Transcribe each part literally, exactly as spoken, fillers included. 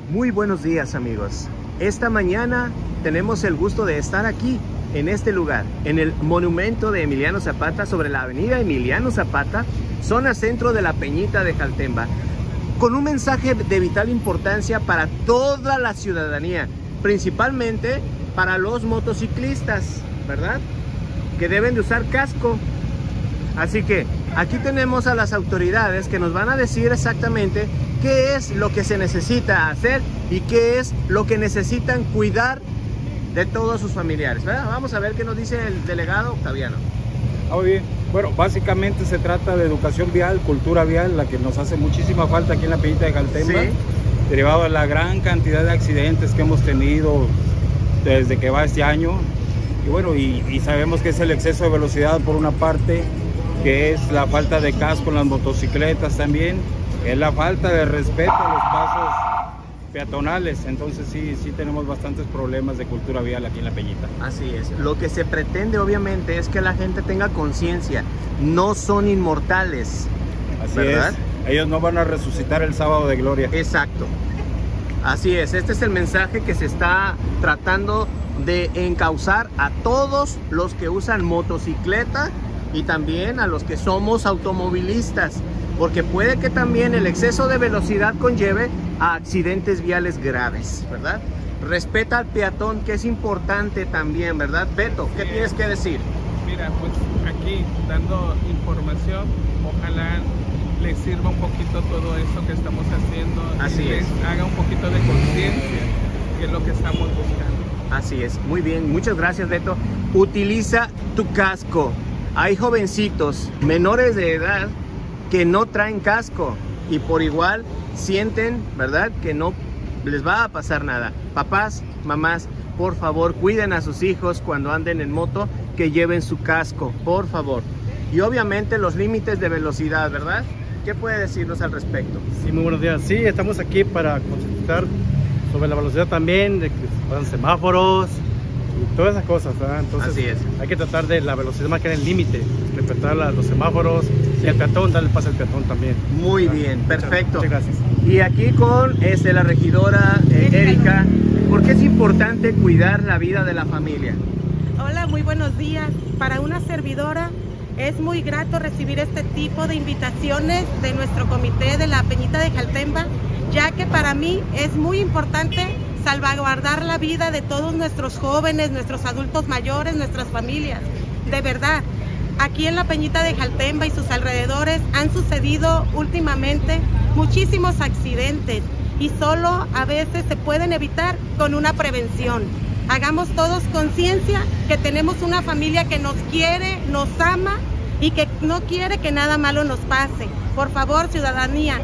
Muy buenos días, amigos. Esta mañana tenemos el gusto de estar aquí en este lugar, en el monumento de Emiliano Zapata, sobre la avenida Emiliano Zapata, zona centro de la Peñita de Jaltemba, con un mensaje de vital importancia para toda la ciudadanía, principalmente para los motociclistas, ¿verdad? Que deben de usar casco. Así que aquí tenemos a las autoridades que nos van a decir exactamente qué es lo que se necesita hacer y qué es lo que necesitan cuidar de todos sus familiares, ¿verdad? Vamos a ver qué nos dice el delegado Octaviano. Ah, muy bien. Bueno, básicamente se trata de educación vial, cultura vial, la que nos hace muchísima falta aquí en la Peñita de Jaltemba, sí, derivado de la gran cantidad de accidentes que hemos tenido desde que va este año. Y bueno, y, y sabemos que es el exceso de velocidad por una parte, que es la falta de casco en las motocicletas también, es la falta de respeto a los pasos peatonales. Entonces sí, sí tenemos bastantes problemas de cultura vial aquí en la Peñita. Así es. Lo que se pretende obviamente es que la gente tenga conciencia. No son inmortales. Así ¿verdad? es. Ellos no van a resucitar el sábado de gloria. Exacto. Así es. Este es el mensaje que se está tratando de encauzar a todos los que usan motocicleta y también a los que somos automovilistas, porque puede que también el exceso de velocidad conlleve a accidentes viales graves, ¿verdad? Respeta al peatón, que es importante también, ¿verdad? Beto, ¿qué sí, tienes que decir? Mira, pues aquí dando información, ojalá les sirva un poquito todo eso que estamos haciendo. Así y les es. haga un poquito de conciencia, que es lo que estamos buscando. Así es, muy bien, muchas gracias, Beto. Utiliza tu casco. Hay jovencitos menores de edad que no traen casco y por igual sienten, ¿verdad?, que no les va a pasar nada. Papás, mamás, por favor, cuiden a sus hijos cuando anden en moto, que lleven su casco, por favor. Y obviamente los límites de velocidad, ¿verdad? ¿Qué puede decirnos al respecto? Sí, muy buenos días. Sí, estamos aquí para concientizar sobre la velocidad también, de que se pasan semáforos y todas esas cosas, ¿verdad? Entonces, así es. Hay que tratar de la velocidad más que en el límite, respetar la, los semáforos y al peatón, darle paso al peatón también. Muy ¿verdad? bien, perfecto. Muchas, muchas gracias. Y aquí con este, la regidora eh, Erika, ¿por qué es importante cuidar la vida de la familia? Hola, muy buenos días. Para una servidora es muy grato recibir este tipo de invitaciones de nuestro comité de la Peñita de Jaltemba, ya que para mí es muy importante salvaguardar la vida de todos nuestros jóvenes, nuestros adultos mayores, nuestras familias. De verdad, aquí en la Peñita de Jaltemba y sus alrededores han sucedido últimamente muchísimos accidentes y solo a veces se pueden evitar con una prevención. Hagamos todos conciencia que tenemos una familia que nos quiere, nos ama y que no quiere que nada malo nos pase. Por favor, ciudadanía,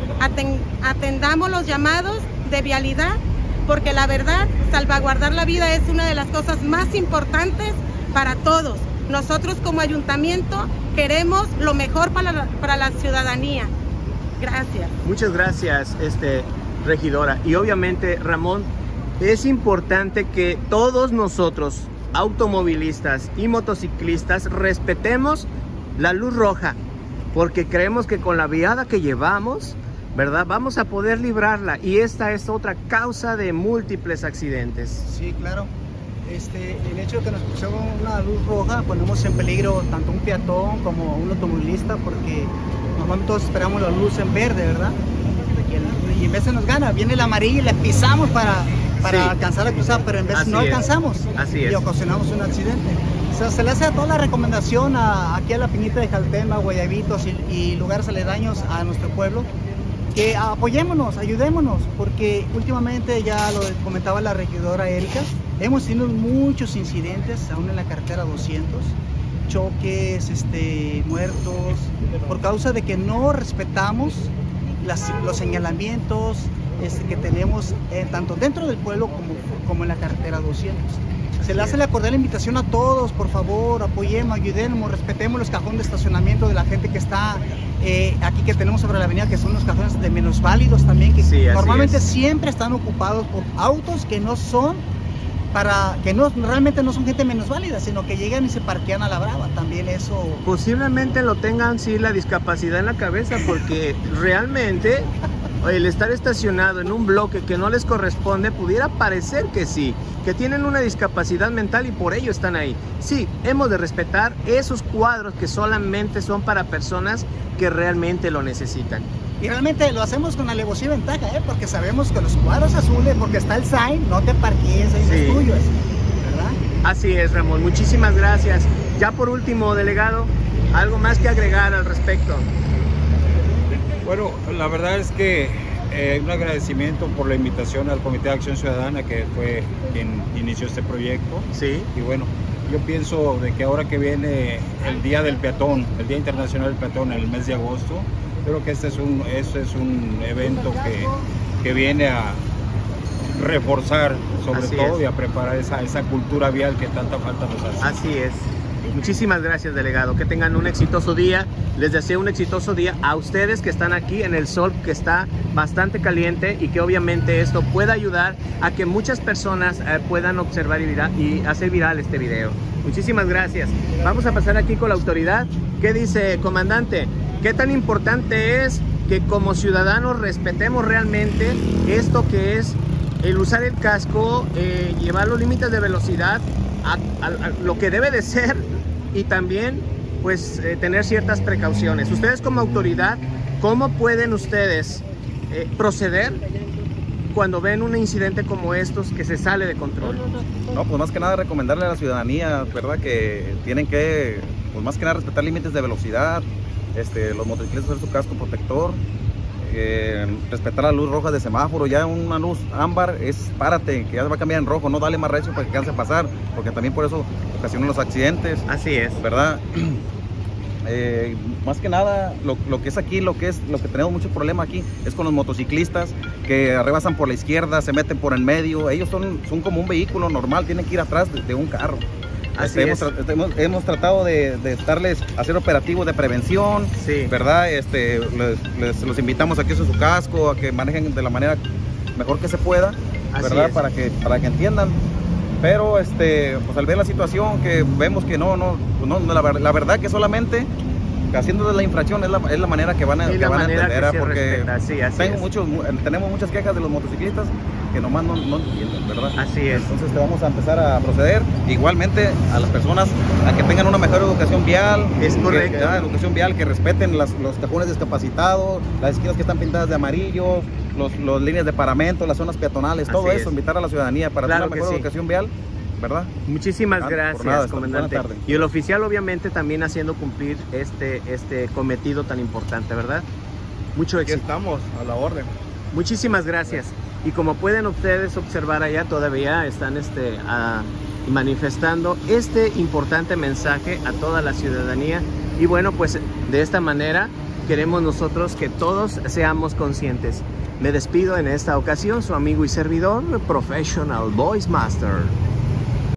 atendamos los llamados de vialidad, porque la verdad, salvaguardar la vida es una de las cosas más importantes para todos. Nosotros como ayuntamiento queremos lo mejor para la, para la ciudadanía. Gracias. Muchas gracias, este, regidora. Y obviamente, Ramón, es importante que todos nosotros, automovilistas y motociclistas, respetemos la luz roja, porque creemos que con la viada que llevamos, ¿verdad?, vamos a poder librarla, y esta es otra causa de múltiples accidentes. Sí, claro. Este, el hecho de que nos pusieron una luz roja, ponemos en peligro tanto un peatón como un automovilista, porque normalmente todos esperamos la luz en verde, ¿verdad? Y en vez de nos gana, viene la amarilla y la pisamos para, para sí. alcanzar a cruzar, pero en vez Así no es. alcanzamos Así y es. ocasionamos un accidente. O sea, se le hace toda la recomendación a, aquí a la Peñita de Jaltemba, Guayabitos y, y lugares aledaños a nuestro pueblo, que apoyémonos, ayudémonos, porque últimamente, ya lo comentaba la regidora Erika, hemos tenido muchos incidentes, aún en la carretera doscientos, choques, este, muertos, por causa de que no respetamos las, los señalamientos este, que tenemos eh, tanto dentro del pueblo como, como en la carretera doscientos. Se le hace la cordial invitación a todos, por favor, apoyemos, ayudemos, respetemos los cajones de estacionamiento de la gente que está eh, aquí, que tenemos sobre la avenida, que son los cajones de minusválidos también, que sí, normalmente siempre están ocupados por autos que no son para que no realmente no son gente minusválida, sino que llegan y se parquean a la brava. También eso posiblemente lo tengan sí la discapacidad en la cabeza, porque realmente el estar estacionado en un bloque que no les corresponde, pudiera parecer que sí, que tienen una discapacidad mental y por ello están ahí. Sí, hemos de respetar esos cuadros que solamente son para personas que realmente lo necesitan. Y realmente lo hacemos con alevosía y ventaja, ¿eh? Porque sabemos que los cuadros azules, porque está el sign, no te parquees, ahí Sí. es tuyo, ¿verdad? Así es, Ramón. Muchísimas gracias. Ya por último, delegado, ¿algo más que agregar al respecto? Bueno, la verdad es que eh, un agradecimiento por la invitación al Comité de Acción Ciudadana, que fue quien inició este proyecto. Sí. Y bueno, yo pienso de que ahora que viene el Día del Peatón, el Día Internacional del Peatón en el mes de agosto, creo que este es un, este es un evento que, que viene a reforzar sobre Así todo es. y a preparar esa, esa cultura vial que tanta falta nos hace. Así es. Muchísimas gracias, delegado. Que tengan un exitoso día. Les deseo un exitoso día a ustedes que están aquí en el sol, que está bastante caliente, y que obviamente esto pueda ayudar a que muchas personas eh, puedan observar y, vira y hacer viral este video. Muchísimas gracias. Vamos a pasar aquí con la autoridad. ¿Qué dice, comandante? ¿Qué tan importante es que como ciudadanos respetemos realmente esto que es el usar el casco, eh, llevar los límites de velocidad a, a, a lo que debe de ser, y también pues eh, tener ciertas precauciones? Ustedes como autoridad, ¿cómo pueden ustedes eh, proceder cuando ven un incidente como estos que se sale de control? No, pues más que nada recomendarle a la ciudadanía, ¿verdad? Que tienen que, pues más que nada respetar límites de velocidad, este, los motociclistas usar su casco protector, eh, respetar la luz roja de semáforo. Ya una luz ámbar es párate, que ya va a cambiar en rojo, no dale más recio para que alcance a pasar, porque también por eso ocasionan los accidentes. Así es. ¿Verdad? Eh, más que nada, lo, lo que es aquí, lo que es, lo que tenemos mucho problema aquí es con los motociclistas que rebasan por la izquierda, se meten por en medio. Ellos son, son como un vehículo normal, tienen que ir atrás de, de un carro. Así Este, es. hemos, tra- hemos, hemos tratado de, de estarles, hacer operativos de prevención, Sí. ¿verdad? Este, les, les- los invitamos a que usen su casco, a que manejen de la manera mejor que se pueda, Así ¿verdad? es. Para que, para que entiendan. Pero este, pues al ver la situación, que vemos que no, no, no la, ver- la verdad que solamente haciéndoles la infracción es la, es la manera que van a, Es que la van a manera entender, que ¿ah? se Porque respeta, sí, así tengo es. muchos, mu- tenemos muchas quejas de los motociclistas que nomás no, no entienden, ¿verdad? Así es. Entonces te vamos a empezar a proceder igualmente a las personas a que tengan una mejor educación vial. Es que- correcto. ah, educación vial, que respeten las, los cajones discapacitados, las esquinas que están pintadas de amarillo, los, los líneas de paramento, las zonas peatonales, todo Así eso, es. invitar a la ciudadanía para Claro tener una que mejor sí. educación vial, ¿verdad? Muchísimas Ah, por gracias, nada, hasta- comandante. buena tarde. Y el oficial obviamente también haciendo cumplir este, este cometido tan importante, ¿verdad? Mucho Aquí éxito. estamos, a la orden. Muchísimas gracias. Y como pueden ustedes observar allá, todavía están este, ah, manifestando este importante mensaje a toda la ciudadanía. Y bueno, pues de esta manera queremos nosotros que todos seamos conscientes. Me despido en esta ocasión, su amigo y servidor, Professional Voice Master.